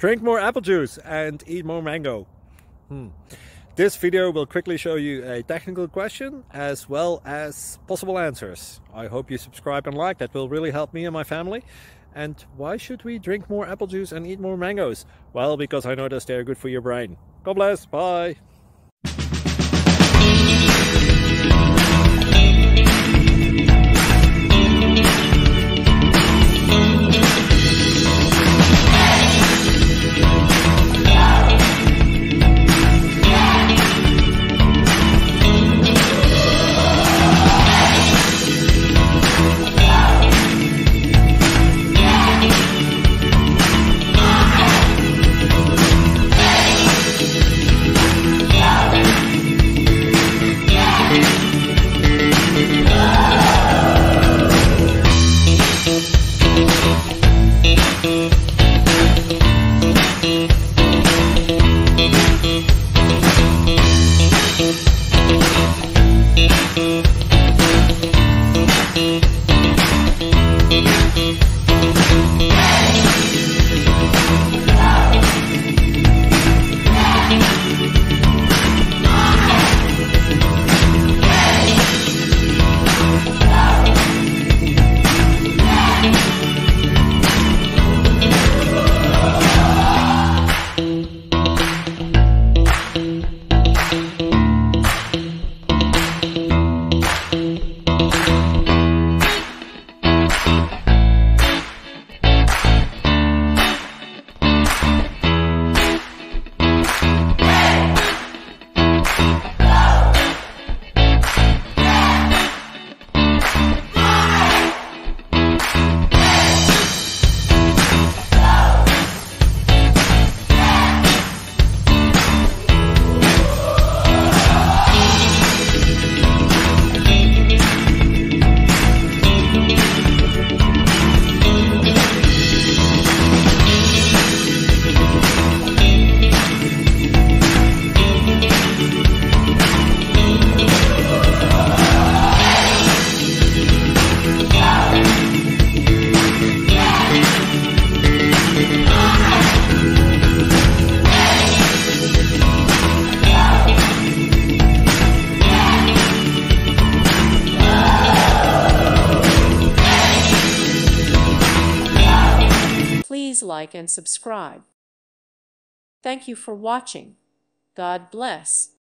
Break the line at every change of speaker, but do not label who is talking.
Drink more apple juice and eat more mango. This video will quickly show you a technical question as well as possible answers. I hope you subscribe and like, that will really help me and my family. And why should we drink more apple juice and eat more mangoes? Well, because I noticed they're good for your brain. God bless, bye!
Please like and subscribe. Thank you for watching. God bless.